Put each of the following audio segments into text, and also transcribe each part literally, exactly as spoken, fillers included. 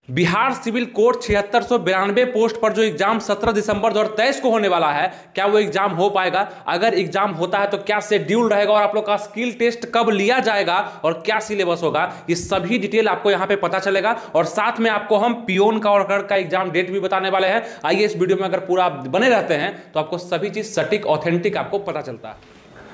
Bihar civil code छिहत्तर सौ बिरानवे post पर जो एग्जाम सत्रह दिसंबर दो हज़ार तेईस को होने वाला है, क्या वो एग्जाम हो पाएगा? अगर एग्जाम होता है तो क्या शेड्यूल रहेगा और आप लोग का स्किल टेस्ट कब लिया जाएगा और क्या सिलेबस होगा, ये सभी डिटेल आपको यहाँ पे पता चलेगा। और साथ में आपको हम पियोन का और क्लर्क का एग्जाम डेट भी बताने वाले हैं। आइए इस वीडियो में अगर पूरा बने रहते हैं तो आपको सभी चीज सटीक ऑथेंटिक आपको पता चलता है।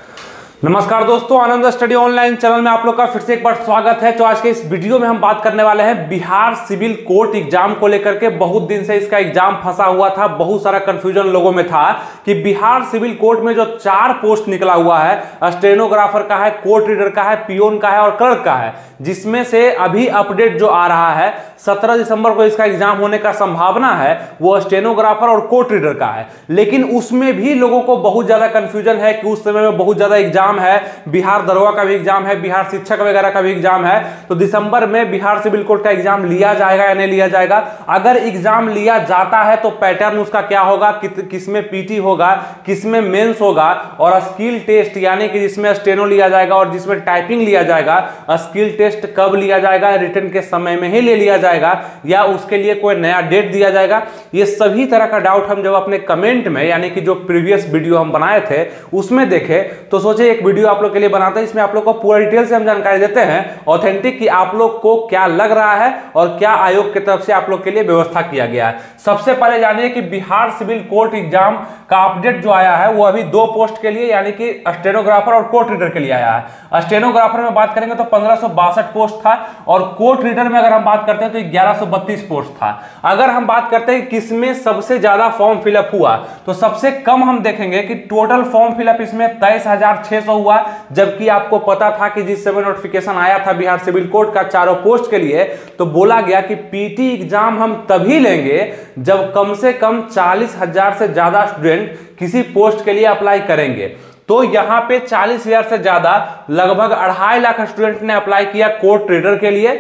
नमस्कार दोस्तों, आनंद स्टडी ऑनलाइन चैनल में आप लोग का फिर से एक बार स्वागत है। तो आज के इस वीडियो में हम बात करने वाले हैं बिहार सिविल कोर्ट एग्जाम को लेकर के। बहुत दिन से इसका एग्जाम फंसा हुआ था, बहुत सारा कंफ्यूजन लोगों में था कि बिहार सिविल कोर्ट में जो चार पोस्ट निकला हुआ है, स्टेनोग्राफर का है, कोर्ट रीडर का है, पियोन का है और क्लर्क का है, जिसमें से अभी अपडेट जो आ रहा है सत्रह दिसंबर को इसका एग्जाम होने का संभावना है, वो स्टेनोग्राफर और कोर्ट रीडर का है। लेकिन उसमें भी लोगों को बहुत ज्यादा कंफ्यूजन है कि उस समय में बहुत ज्यादा एग्जाम है, बिहार दरोगा का भी एग्जाम है, बिहार शिक्षक वगैरह का भी एग्जाम है। तो दिसंबर में बिहार सिविल कोर्ट का एग्जाम लिया जाएगा या नहीं लिया जाएगा? अगर एग्जाम लिया जाता है तो पैटर्न उसका क्या होगा, कि, किसमें पीटी होगा, किसमें मेंस होगा और स्किल टेस्ट यानी कि जिसमें स्टेनो लिया जाएगा और जिसमें टाइपिंग लिया जाएगा, स्किल टेस्ट कब लिया जाएगा? रिटर्न के समय में ही ले लिया जाएगा या उसके लिए कोई नया डेट दिया जाएगा? ये सभी तरह का डाउट हम जब अपने कमेंट में यानी कि जो प्रीवियस वीडियो हम बनाए थे उसमें देखे तो सोचे एक वीडियो आप लोग के लिए बनाते हैं। इसमें आप लोग को पूरा डिटेल से हम जानकारी देते हैं ऑथेंटिक कि आप लोग को क्या लग रहा है और क्या आयोग की तरफ से आप लोग के लिए व्यवस्था किया गया है। सबसे पहले जानिए कि बिहार सिविल कोर्ट एग्जाम का अपडेट जो आया है वो अभी दो पोस्ट के लिए यानी कि स्टेनोग्राफर और कोर्ट रीडर के लिए आया है। स्टेनोग्राफर में बात करेंगे तो पंद्रह सौ बासठ पोस्ट था और कोर्ट रीडर में अगर हम बात करते हैं तो ग्यारह सौ बत्तीस पोस्ट था। अगर हम बात करते हैं किसमें सबसे ज्यादा फॉर्म फिलअप हुआ तो सबसे कम हम देखेंगे कि टोटल फॉर्म फिलअप इसमें तेईस हजार छह सौ हुआ, जबकि आपको पता था कि जिस समय नोटिफिकेशन आया था बिहार सिविल कोर्ट का चारों पोस्ट के लिए तो बोला गया कि पीटी एग्जाम हम तभी लेंगे जब कम से कम चालीस हजार से ज्यादा स्टूडेंट किसी पोस्ट के लिए अप्लाई करेंगे। तो यहां पे चालीस हजार से ज्यादा लगभग अढ़ाई लाख स्टूडेंट ने अप्लाई किया कोर्ट रीडर के लिए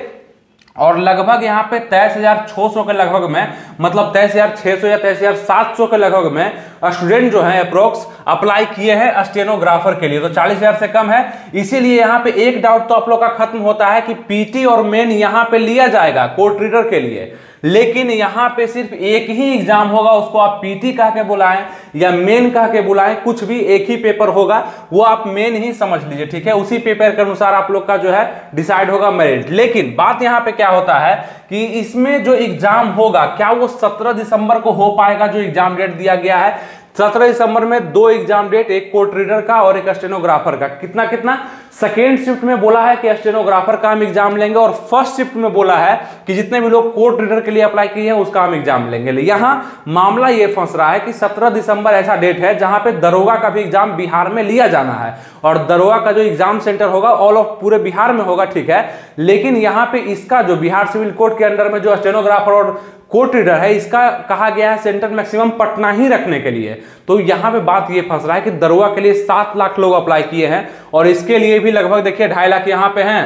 और लगभग यहाँ पे तेईस हजार छह सौ के लगभग में, मतलब तेईस हजार छह सौ या तेईस हजार सात सौ के लगभग में स्टूडेंट जो है अप्रोक्स अप्लाई किए हैं स्टेनोग्राफर के लिए। तो चालीस हजार से कम है, इसीलिए यहाँ पे एक डाउट तो आप लोग का खत्म होता है कि पीटी और मेन यहाँ पे लिया जाएगा कोर्ट रीडर के लिए, लेकिन यहां पे सिर्फ एक ही एग्जाम होगा। उसको आप पीटी कह के बुलाएं या मेन कह के बुलाएं, कुछ भी एक ही पेपर होगा, वो आप मेन ही समझ लीजिए, ठीक है। उसी पेपर के अनुसार आप लोग का जो है डिसाइड होगा मेरिट। लेकिन बात यहां पे क्या होता है कि इसमें जो एग्जाम होगा क्या वो सत्रह दिसंबर को हो पाएगा? जो एग्जाम डेट दिया गया है सत्रह दिसंबर में दो एग्जाम डेट, एक कोर्ट रीडर का और एक स्टेनोग्राफर का। कितना कितना? सेकेंड शिफ्ट में बोला है कि स्टेनोग्राफर का हम एग्जाम लेंगे और फर्स्ट शिफ्ट में बोला है कि जितने भी लोग कोर्ट रीडर के लिए अप्लाई किए हैं उसका हम एग्जाम लेंगे। यहां मामला ये फंस रहा है कि सत्रह दिसंबर ऐसा डेट है जहां पे दरोगा का भी एग्जाम बिहार में लिया जाना है और दरोगा का जो एग्जाम सेंटर होगा ऑल ऑफ पूरे बिहार में होगा, ठीक है। लेकिन यहां पे इसका जो बिहार सिविल कोर्ट के अंडर में जो स्टेनोग्राफर और कोर्ट रीडर है इसका कहा गया है सेंटर मैक्सिमम पटना ही रखने के लिए। तो यहां पे बात ये फंस रहा है कि दरोगा के लिए सात लाख लोग अप्लाई किए हैं और इसके लिए भी लगभग देखिए ढाई लाख यहां पे हैं,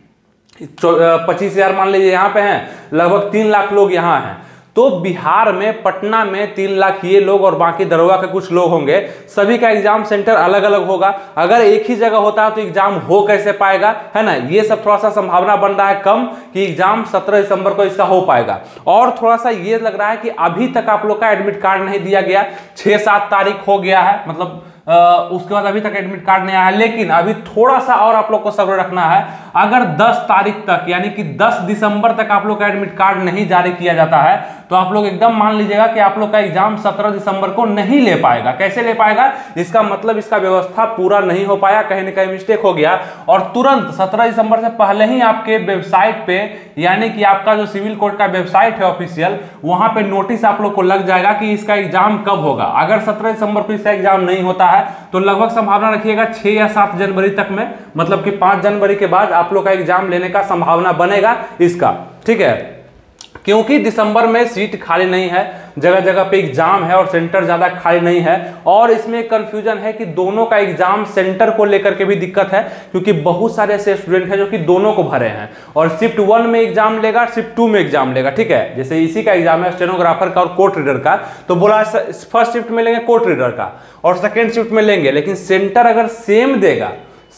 पच्चीस हजार मान लीजिए यहां पे हैं, लगभग तीन लाख लोग यहां हैं। तो बिहार में पटना में तीन लाख ये लोग और बाकी दरोगा के कुछ लोग होंगे, सभी का एग्जाम सेंटर अलग अलग होगा। अगर एक ही जगह होता है तो एग्जाम हो कैसे पाएगा, है ना। ये सब थोड़ा सा संभावना बन रहा है कम कि एग्जाम सत्रह दिसंबर को इसका हो पाएगा। और थोड़ा सा ये लग रहा है कि अभी तक आप लोग का एडमिट कार्ड नहीं दिया गया, छह सात तारीख हो गया है, मतलब आ, उसके बाद अभी तक एडमिट कार्ड नहीं आया है। लेकिन अभी थोड़ा सा और आप लोग को सब्र रखना है। अगर दस तारीख तक यानी कि दस दिसंबर तक आप लोग का एडमिट कार्ड नहीं जारी किया जाता है तो आप लोग एकदम मान लीजिएगा कि आप लोग का एग्जाम सत्रह दिसंबर को नहीं ले पाएगा। कैसे ले पाएगा? इसका मतलब इसका व्यवस्था पूरा नहीं हो पाया, कहीं ना कहीं मिस्टेक हो गया और तुरंत सत्रह दिसंबर से पहले ही आपके वेबसाइट पे यानी कि आपका जो सिविल कोर्ट का वेबसाइट है ऑफिशियल, वहां पे नोटिस आप लोग को लग जाएगा कि इसका एग्जाम कब होगा। अगर सत्रह दिसंबर को इसका एग्जाम नहीं होता है तो लगभग संभावना रखिएगा छह या सात जनवरी तक में, मतलब कि पांच जनवरी के बाद आप लोग का एग्जाम लेने का संभावना बनेगा इसका, ठीक है। क्योंकि दिसंबर में सीट खाली नहीं है, जगह जगह पे एग्जाम है और सेंटर ज्यादा खाली नहीं है। और इसमें कंफ्यूजन है कि दोनों का एग्जाम सेंटर को लेकर के भी दिक्कत है, क्योंकि बहुत सारे ऐसे स्टूडेंट हैं जो कि दोनों को भरे हैं और शिफ्ट वन में एग्जाम लेगा, शिफ्ट टू में एग्जाम लेगा, ठीक है। जैसे इसी का एग्जाम है स्टेनोग्राफर का और कोर्ट रीडर का, तो बोला फर्स्ट शिफ्ट में लेंगे कोर्ट रीडर का और सेकेंड शिफ्ट में लेंगे, लेकिन सेंटर अगर सेम देगा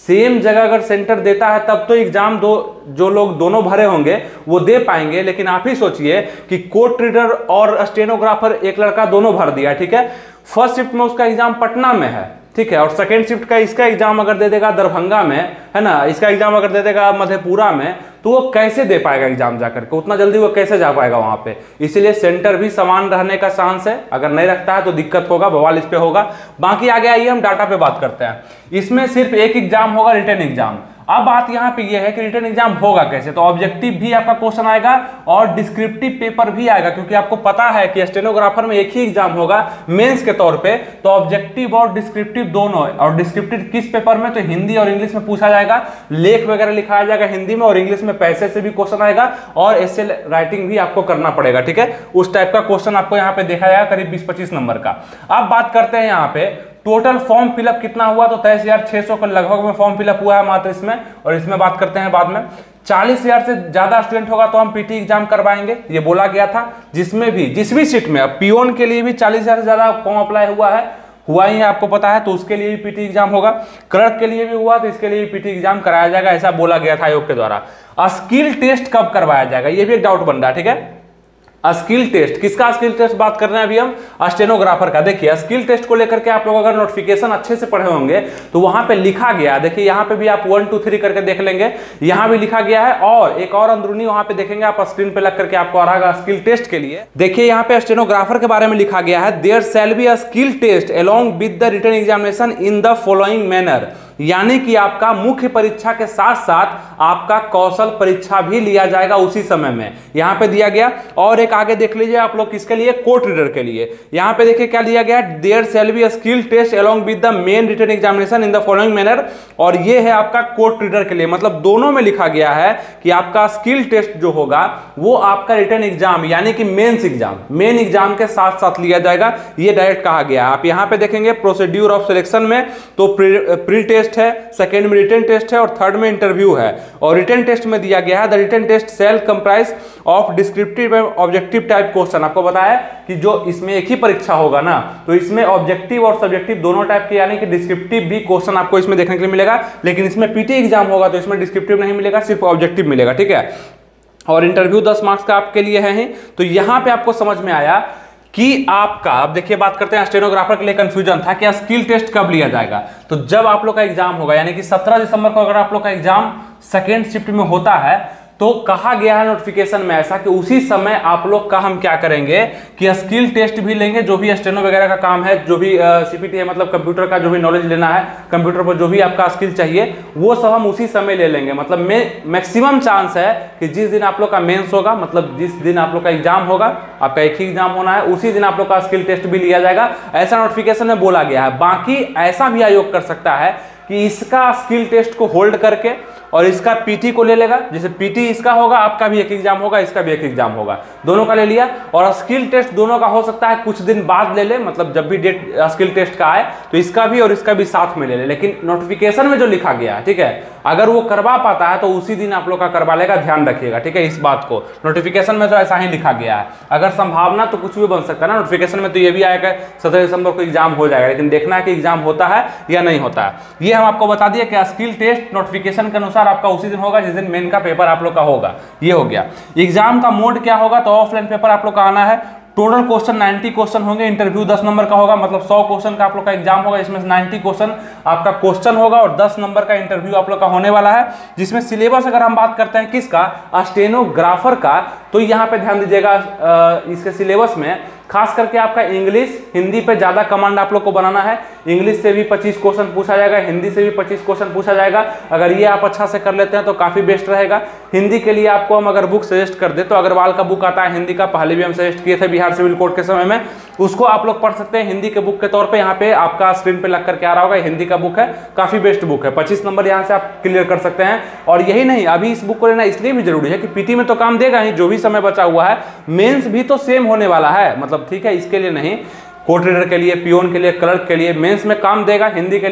सेम जगह अगर सेंटर देता है तब तो एग्जाम दो जो लोग दोनों भरे होंगे वो दे पाएंगे। लेकिन आप ही सोचिए कि कोर्ट रीडर और स्टेनोग्राफर एक लड़का दोनों भर दिया, ठीक है, फर्स्ट शिफ्ट में उसका एग्जाम पटना में है, ठीक है, और सेकेंड शिफ्ट का इसका एग्जाम अगर दे देगा दरभंगा में, है ना, इसका एग्जाम अगर दे देगा मधेपुरा में, तो वो कैसे दे पाएगा एग्जाम जाकर के, उतना जल्दी वो कैसे जा पाएगा वहां पे। इसीलिए सेंटर भी समान रहने का चांस है, अगर नहीं रखता है तो दिक्कत होगा, बवाल इस पे होगा। बाकी आगे आइए हम डाटा पे बात करते हैं। इसमें सिर्फ एक एग्जाम होगा, रिटन एग्जाम। अब बात यहां पे ये है कि रिटन एग्जाम होगा कैसे, तो ऑब्जेक्टिव भी आपका क्वेश्चन आएगा और डिस्क्रिप्टिव पेपर भी आएगा, क्योंकि आपको पता है कि स्टेनोग्राफर में एक ही एग्जाम होगा मेंस के तौर पे, तो ऑब्जेक्टिव और डिस्क्रिप्टिव दोनों। और डिस्क्रिप्टिव किस पेपर में, तो हिंदी और इंग्लिश में पूछा जाएगा, लेख वगैरह लिखाया जाएगा हिंदी में, और इंग्लिश में पैसे से भी क्वेश्चन आएगा, और एसे राइटिंग भी आपको करना पड़ेगा, ठीक है, उस टाइप का क्वेश्चन आपको यहाँ पे देखा जाएगा करीब बीस पच्चीस नंबर का। अब बात करते हैं यहाँ पे टोटल फॉर्म फिलअप कितना हुआ, तो तेईस हजार छह सौ के लगभग में फॉर्म फिलअप हुआ है मात्र इसमें, और इसमें बात करते हैं बाद में। चालीस हजार से ज्यादा स्टूडेंट होगा तो हम पीटी एग्जाम करवाएंगे, ये बोला गया था, जिसमें भी जिस भी सीट में, अब पियोन के लिए भी चालीस हजार से ज्यादा फॉर्म अप्लाई हुआ है, हुआ ही है आपको पता है, तो उसके लिए भी पीटी एग्जाम होगा। क्लर्क के लिए भी हुआ तो इसके लिए भी पीटी एग्जाम कराया जाएगा, ऐसा बोला गया था आयोग के द्वारा। स्किल टेस्ट कब करवाया जाएगा, ये भी एक डाउट बन रहा है, ठीक है। स्किल टेस्ट, किसका स्किल टेस्ट बात कर रहे हैं अभी हम, स्टेनोग्राफर का। देखिए स्किल टेस्ट को लेकर के आप लोग अगर नोटिफिकेशन अच्छे से पढ़े होंगे तो वहां पे लिखा गया, देखिए यहाँ पे भी आप वन टू थ्री करके देख लेंगे, यहाँ भी लिखा गया है, और एक और अंदरूनी वहां पे देखेंगे आप, स्क्रीन पे लग करके आपको आ रहा है स्किल टेस्ट के लिए। देखिए यहाँ पे स्टेनोग्राफर के बारे में लिखा गया है, there shall be a skill test along with the written examination in the following manner, यानी कि आपका मुख्य परीक्षा के साथ साथ आपका कौशल परीक्षा भी लिया जाएगा उसी समय में, यहां पे दिया गया। और एक आगे देख लीजिए आप लोग, किसके लिए, कोर्ट रीडर के लिए। यहां पे देखिए क्या दिया गया, there shall be a skill test along with the main written examination in the following manner, और ये है आपका कोर्ट रीडर के लिए, मतलब दोनों में लिखा गया है कि आपका स्किल टेस्ट जो होगा वो आपका रिटन एग्जाम यानी कि मेंस एग्जाम, मेन एग्जाम के साथ साथ लिया जाएगा, ये डायरेक्ट कहा गया है। आप यहां पे देखेंगे प्रोसीड्यूर ऑफ सिलेक्शन में तो प्री टेस्ट है, सेकेंड में रिटन टेस्ट है, और थर्ड में इंटरव्यू है। और रिटन टेस्ट में दिया गया है the written test shall comprise of descriptive and objective type question. आपको बताया कि जो इसमें एक ही परीक्षा होगा ना, तो इसमें ऑब्जेक्टिव और सब्जेक्टिव दोनों टाइप के यानी कि डिस्क्रिप्टिव भी क्वेश्चन आपको इसमें देखने के लिए मिलेगा, लेकिन इसमें पीटी एग्जाम होगा तो इसमें डिस्क्रिप्टिव नहीं मिलेगा, सिर्फ ऑब्जेक्टिव मिलेगा, ठीक है। और इंटरव्यू दस मार्क्स का आपके लिए है ही। तो यहां पे आपको समझ में आया कि आपका, अब देखिए बात करते हैं स्टेनोग्राफर के लिए कंफ्यूजन था कि स्किल टेस्ट कब लिया जाएगा, तो जब आप लोग का एग्जाम होगा, यानी कि सत्रह दिसंबर को अगर आप लोग का एग्जाम सेकेंड शिफ्ट में होता है, तो कहा गया है नोटिफिकेशन में ऐसा कि उसी समय आप लोग का हम क्या करेंगे कि स्किल टेस्ट भी लेंगे, जो भी स्टेनो वगैरह का काम है, जो भी सीपीटी है, मतलब कंप्यूटर का जो भी नॉलेज लेना है, कंप्यूटर पर जो भी आपका स्किल चाहिए वो सब हम उसी समय ले लेंगे। मतलब में मैक्सिमम चांस है कि जिस दिन आप लोग का मेंस होगा, मतलब जिस दिन आप लोग का एग्जाम होगा, आपका एक ही एग्जाम होना है, उसी दिन आप लोग का स्किल टेस्ट भी लिया जाएगा, ऐसा नोटिफिकेशन में बोला गया है। बाकी ऐसा भी आयोग कर सकता है कि इसका स्किल टेस्ट को होल्ड करके और इसका पीटी को ले लेगा, जैसे पीटी इसका होगा, आपका भी एक एग्जाम होगा, इसका भी एक एग्जाम होगा, दोनों का ले लिया। और स्किल टेस्ट दोनों का हो सकता है कुछ दिन बाद ले ले, मतलब जब भी डेट स्किल टेस्ट का आए तो इसका भी और इसका भी साथ में ले ले, लेकिन नोटिफिकेशन में जो लिखा गया है, ठीक है, अगर वो करवा पाता है तो उसी दिन आप लोग का करवा लेगा, ध्यान रखिएगा, ठीक है, इस बात को। नोटिफिकेशन में तो ऐसा ही लिखा गया है, अगर संभावना तो कुछ भी बन सकता है ना, नोटिफिकेशन में तो ये भी आएगा सत्रह दिसंबर को एग्जाम हो जाएगा, लेकिन देखना है कि एग्जाम होता है या नहीं होता है। ये हम आपको बता दिए कि स्किल टेस्ट नोटिफिकेशन के अनुसार आपका उसी दिन होगा जिस दिन मेन का पेपर आप लोग का होगा। ये हो गया। एग्जाम का मोड क्या होगा, तो ऑफलाइन पेपर आप लोग का आना है। टोटल क्वेश्चन नब्बे क्वेश्चन होंगे, इंटरव्यू दस नंबर का होगा, मतलब सौ क्वेश्चन का आप लोग का एग्जाम होगा, इसमें नब्बे क्वेश्चन आपका क्वेश्चन होगा और दस नंबर का इंटरव्यू आप लोग का होने वाला है। जिसमें सिलेबस अगर हम बात करते हैं किसका, स्टेनोग्राफर का, तो यहाँ पे ध्यान दीजिएगा इसके सिलेबस में खास करके आपका इंग्लिश हिंदी पे ज्यादा कमांड आप लोग को बनाना है। इंग्लिश से भी पच्चीस क्वेश्चन पूछा जाएगा, हिंदी से भी पच्चीस क्वेश्चन पूछा जाएगा। अगर ये आप अच्छा से कर लेते हैं तो काफी बेस्ट रहेगा। हिंदी के लिए आपको हम अगर बुक सजेस्ट कर दे तो अग्रवाल का बुक आता है हिंदी का, पहले भी हम सजेस्ट किए थे बिहार सिविल कोड के समय में, उसको आप लोग पढ़ सकते हैं हिंदी के बुक के तौर पे। यहाँ पे आपका स्क्रीन पे लग करके आ रहा होगा, हिंदी का बुक है, काफी बेस्ट बुक है, पच्चीस नंबर यहाँ से आप क्लियर कर सकते हैं। और यही नहीं, अभी इस बुक को लेना इसलिए भी जरूरी है कि पीटी में तो काम देगा ही, जो भी समय बचा हुआ है मेंस भी तो सेम होने वाला है, मतलब ठीक है, इसके लिए नहीं, कोर्ट रीडर के लिए, पियोन के लिए, क्लर्क के लिए मेंस में काम देगा हिंदी के लिए,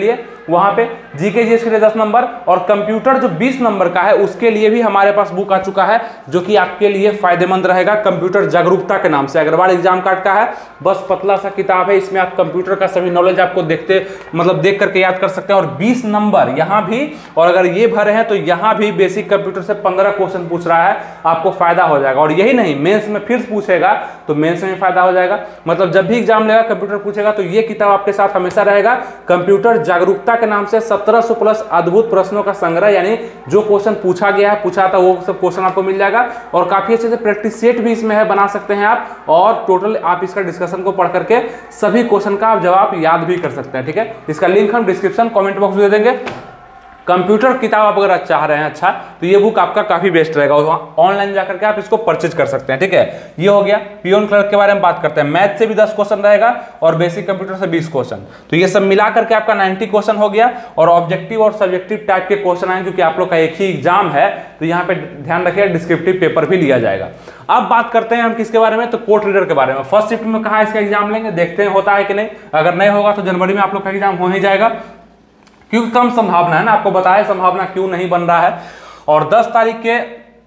वहां पे जीके जीएस के लिए दस नंबर और कंप्यूटर जो बीस नंबर का है उसके लिए भी हमारे पास बुक आ चुका है, जो कि आपके लिए फायदेमंद रहेगा। कंप्यूटर जागरूकता के नाम से अग्रवाल एग्जाम कार्ड का है, बस पतला सा किताब है, इसमें आप कंप्यूटर का सभी नॉलेज आपको देखते मतलब देख करके याद कर सकते हैं। और बीस नंबर यहां भी, और अगर ये भरे हैं तो यहां भी बेसिक कंप्यूटर से पंद्रह क्वेश्चन पूछ रहा है, आपको फायदा हो जाएगा। और यही नहीं, मेंस में फिर पूछेगा तो मेंस में फायदा हो जाएगा। मतलब जब भी एग्जाम लेगा कंप्यूटर पूछेगा तो ये किताब आपके साथ हमेशा रहेगा। कंप्यूटर जागरूकता के नाम से सत्रह सौ प्लस अद्भुत प्रश्नों का संग्रह, यानी जो क्वेश्चन पूछा गया है पूछा था वो सब क्वेश्चन आपको मिल जाएगा। और काफी अच्छे से प्रैक्टिस सेट भी इसमें है, बना सकते हैं आप, और टोटल आप इसका डिस्कशन को पढ़ करके सभी क्वेश्चन का आप जवाब याद भी कर सकते हैं। ठीक है, इसका लिंक हम डिस्क्रिप्शन कमेंट बॉक्स में दे देंगे। कंप्यूटर किताब आप अगर चाह रहे हैं अच्छा, तो ये बुक आपका काफी बेस्ट रहेगा, और ऑनलाइन जाकर के आप इसको परचेज कर सकते हैं। ठीक है, ये हो गया। पियोन क्लर्क के बारे में बात करते हैं। मैथ से भी दस क्वेश्चन रहेगा और बेसिक कंप्यूटर से बीस क्वेश्चन, तो ये सब मिला करके आपका नब्बे क्वेश्चन हो गया। और ऑब्जेक्टिव और सब्जेक्टिव टाइप के क्वेश्चन आए, क्योंकि आप लोग का एक ही एग्जाम है, तो यहाँ पे ध्यान रखिएगा डिस्क्रिप्टिव पेपर भी लिया जाएगा। अब बात करते हैं हम किसके बारे में, तो कोर्ट रीडर के बारे में। फर्स्ट शिफ्ट में कहाँ इसका एग्जाम लेंगे, देखते हैं होता है कि नहीं। अगर नहीं होगा तो जनवरी में आप लोग का एग्जाम हो ही जाएगा, क्योंकि कम संभावना है ना, आपको बताया संभावना क्यों नहीं बन रहा है। और दस तारीख के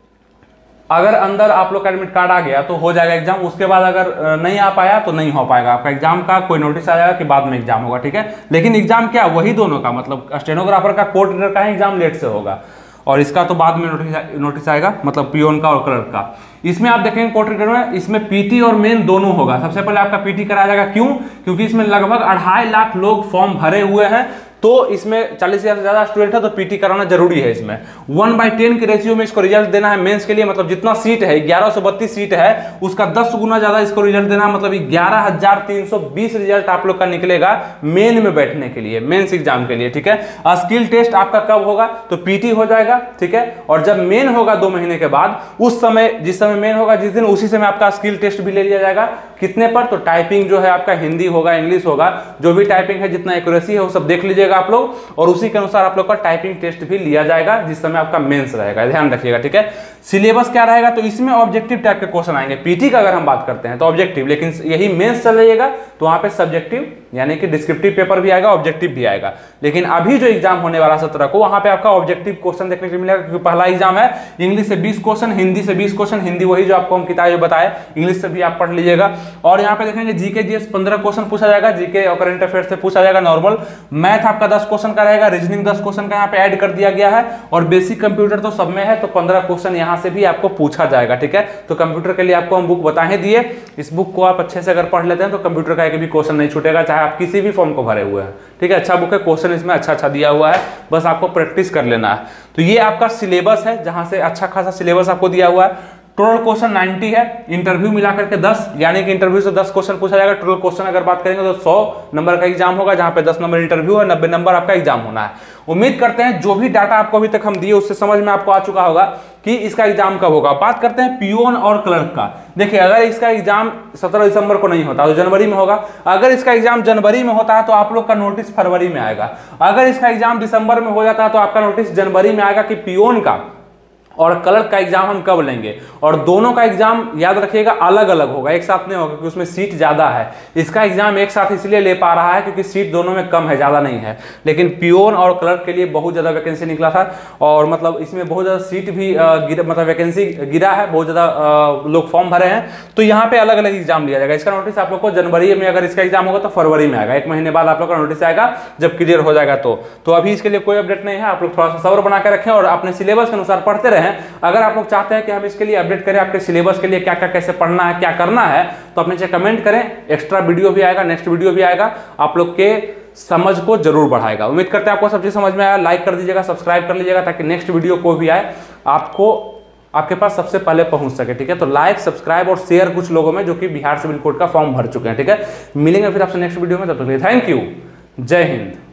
अगर अंदर आप लोग का एडमिट कार्ड आ गया तो हो जाएगा एग्जाम। उसके बाद अगर नहीं आ पाया तो नहीं हो पाएगा आपका एग्जाम का, कोई नोटिस आ जाएगा कि बाद में एग्जाम होगा। ठीक है, लेकिन एग्जाम क्या वही दोनों का, मतलब स्टेनोग्राफर का, कोर्ट रीडर का एग्जाम लेट से होगा, और इसका तो बाद में नोटिस नोटिस आएगा, मतलब पियोन का और क्लर्क का। इसमें आप देखेंगे कोर्ट रीडर में, इसमें पीटी और मेन दोनों होगा। सबसे पहले आपका पीटी कराया जाएगा, क्यों? क्योंकि इसमें लगभग अढ़ाई लाख लोग फॉर्म भरे हुए हैं, तो इसमें चालीस हजार से ज्यादा स्टूडेंट है, तो पीटी कराना जरूरी है। इसमें वन बाई टेन के रेशियो में इसको रिजल्ट देना है मेंस के लिए, मतलब जितना सीट है ग्यारह सौ बत्तीस सीट है उसका दस गुना ज्यादा इसको रिजल्ट देना है, मतलब ग्यारह हजार तीन सौ बीस रिजल्ट आप लोग का निकलेगा मेन में बैठने के लिए, मेंस एग्जाम के लिए। ठीक है, स्किल टेस्ट आपका कब होगा, तो पीटी हो जाएगा। ठीक है, और जब मेन होगा दो महीने के बाद, उस समय जिस समय मेन होगा जिस दिन, उसी समय आपका स्किल टेस्ट भी ले लिया जाएगा। कितने पर, तो टाइपिंग जो है आपका हिंदी होगा, इंग्लिश होगा, जो भी टाइपिंग है जितना एक्यूरेसी है वो सब देख लीजिएगा आप लोग, और उसी के अनुसार आप लोग का टाइपिंग टेस्ट भी लिया जाएगा जिस समय आपका मेंस रहेगा, ध्यान रखिएगा। ठीक है, सिलेबस क्या रहेगा, तो इसमें ऑब्जेक्टिव टाइप के क्वेश्चन आएंगे। पीटी का अगर हम बात करते हैं तो ऑब्जेक्टिव, लेकिन यही मेंस चल जाइएगा तो वहां पे सब्जेक्टिव यानी कि डिस्क्रिप्टिव पेपर भी आएगा, ऑब्जेक्टिव भी आएगा। लेकिन अभी जो एग्जाम होने वाला सत्रह को, वहां पे आपका ऑब्जेक्टिव क्वेश्चन देखने को मिलेगा, क्योंकि पहला एग्जाम है। इंग्लिश से बीस क्वेश्चन, हिंदी से बीस क्वेश्चन, हिंदी वही जो आपको हम किताब बताए, इंग्लिश से भी आप पढ़ लीजिएगा। और यहाँ पे देखेंगे जीके जीएस पंद्रह क्वेश्चन पूछा जाएगा, जीके और करंट अफेयर से पूछा जाएगा नॉर्मल। मैथ आपका दस क्वेश्चन का रहेगा, रीजनिंग दस क्वेश्चन का यहाँ पे ऐड कर दिया गया है, और बेसिक कंप्यूटर तो सब में है, तो पंद्रह क्वेश्चन यहाँ से भी आपको पूछा जाएगा। ठीक है, तो कंप्यूटर के लिए आपको हम बुक बता ही दिए, इस बुक को आप अच्छे से अगर पढ़ लेते हैं तो कंप्यूटर का एक भी क्वेश्चन नहीं छूटेगा, चाहे आप किसी भी फॉर्म को भरे हुए हैं। ठीक है, अच्छा बुक है, क्वेश्चन इसमें अच्छा अच्छा दिया हुआ है, बस आपको प्रैक्टिस कर लेना है। तो ये आपका सिलेबस है, जहां से अच्छा खासा सिलेबस आपको दिया हुआ है। टोटल क्वेश्चन नब्बे है, इंटरव्यू मिलाकर के दस, यानी कि इंटरव्यू से दस क्वेश्चन पूछा जाएगा। टोटल क्वेश्चन अगर बात करेंगे तो सौ नंबर का एग्जाम होगा, जहां पे दस नंबर इंटरव्यू है, नब्बे नंबर आपका एग्जाम होना है। उम्मीद करते हैं जो भी डाटा आपको अभी तक हम दिए उससे समझ में आपको आ चुका होगा कि इसका एग्जाम कब होगा। बात करते हैं पियोन और क्लर्क का। देखिए, अगर इसका एग्जाम सत्रह दिसंबर को नहीं होता तो जनवरी में होगा। अगर इसका एग्जाम जनवरी में होता है तो आप लोग का नोटिस फरवरी में आएगा। अगर इसका एग्जाम दिसंबर में हो जाता है तो आपका नोटिस जनवरी में आएगा कि पियोन का और क्लर्क का एग्जाम हम कब लेंगे। और दोनों का एग्जाम याद रखिएगा अलग अलग होगा, एक साथ नहीं होगा, क्योंकि उसमें सीट ज्यादा है। इसका एग्जाम एक साथ इसलिए ले पा रहा है क्योंकि सीट दोनों में कम है, ज्यादा नहीं है। लेकिन पियोन और क्लर्क के लिए बहुत ज्यादा वैकेंसी निकला था, और मतलब इसमें बहुत ज्यादा सीट भी गिरा, मतलब वैकेंसी गिरा है, बहुत ज्यादा लोग फॉर्म भरे हैं। तो यहाँ पे अलग अलग एग्जाम लिया जाएगा। इसका नोटिस आप लोग को जनवरी में, अगर इसका एग्जाम होगा तो फरवरी में आएगा, एक महीने बाद आप लोग का नोटिस आएगा जब क्लियर हो जाएगा। तो तो अभी इसके लिए कोई अपडेट नहीं है, आप लोग थोड़ा सा सब्र बना के रखें और अपने सिलेबस के अनुसार पढ़ते रहें। अगर आप लोग चाहते हैं कि हम इसके लिए अपडेट करें, आपके सिलेबस के लिए क्या क्या कैसे पढ़ना है, क्या करना है, तो अपने नीचे कमेंट करें। एक्स्ट्रा वीडियो भी आएगा, नेक्स्ट वीडियो भी आएगा, आप लोग के समझ को जरूर बढ़ाएगा। उम्मीद करते हैं आपको सब चीज समझ में आया। लाइक कर दीजिएगा, सब्सक्राइब कर लीजिएगा, ताकि नेक्स्ट वीडियो को भी आए आपको आपके पास सबसे पहले पहुंच सके। ठीक है, तो लाइक, सब्सक्राइब और शेयर कुछ लोगों में जो कि बिहार सिविल कोड का फॉर्म भर चुके हैं। ठीक है, मिलेंगे फिर आपसे नेक्स्ट वीडियो में, तब तक के लिए थैंक यू, जय हिंद।